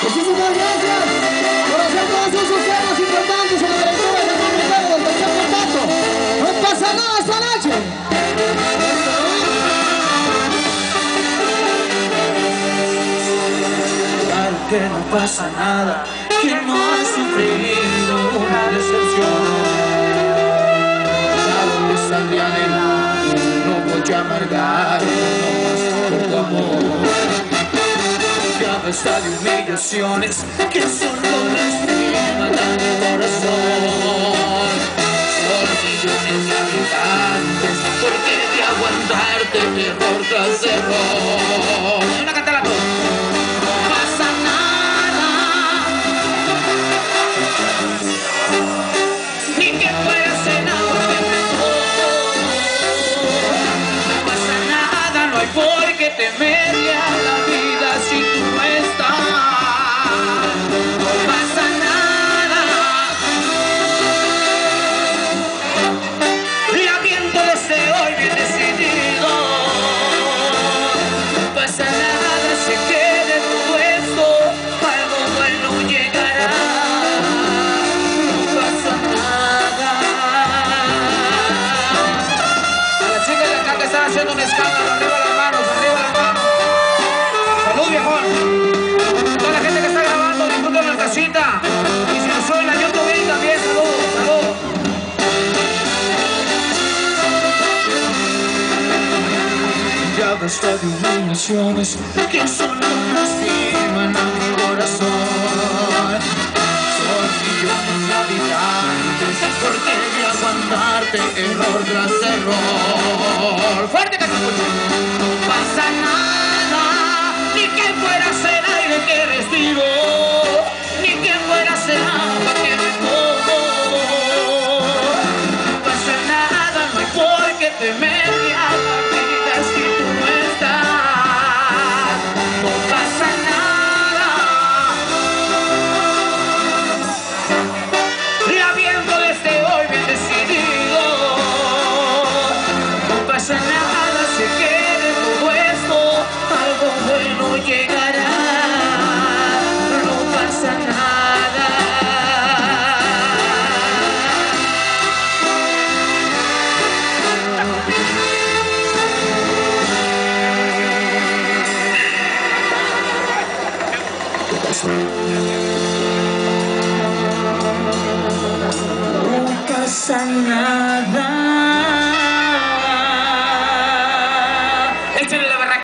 Muchísimas gracias por hacer todos esos temas importantes en la trayectoria del comunicado del tercer contacto. No pasa nada esta noche. Claro que no pasa nada, que no ha sufrido una decepción. Claro que saldré adelante, no voy a amargar más por tu amor. Ya basta de humillaciones que solo lastiman a mi corazón. Son millones de habitantes, ¿por qué de aguantarte error tras error? Una cántala tú. No pasa nada, ni que fuera cenado que me tomo. No pasa nada, no hay por qué temerle a la vida si tú no estás. No pasa nada, la viento desde hoy bien decidido. No pasa nada, se quede todo esto, algo bueno llegará. No pasa nada. A las chicas de acá que están haciendo un escándalo, arriba las manos, arriba las manos. Salud, viejón. Toda la gente que está grabando, disfruten en casita. Y si no soy la YouTube también, salud, salud. Ya basta de humillaciones que solo lastiman a mi corazón. Son millones de habitantes, ¿por qué de aguantarte error tras error? ¡Fuerte que se escuche! No pasa nada, ni que fuera ser aire que respiro, ni que fuera ser agua que me como. No pasa nada, no hay por qué temerle a la vida si tú no estás. No pasa nada, la viento desde hoy bien decidido. No pasa nada, se quede todo esto, algo bueno llegará. No pasa nada. No pasa nada.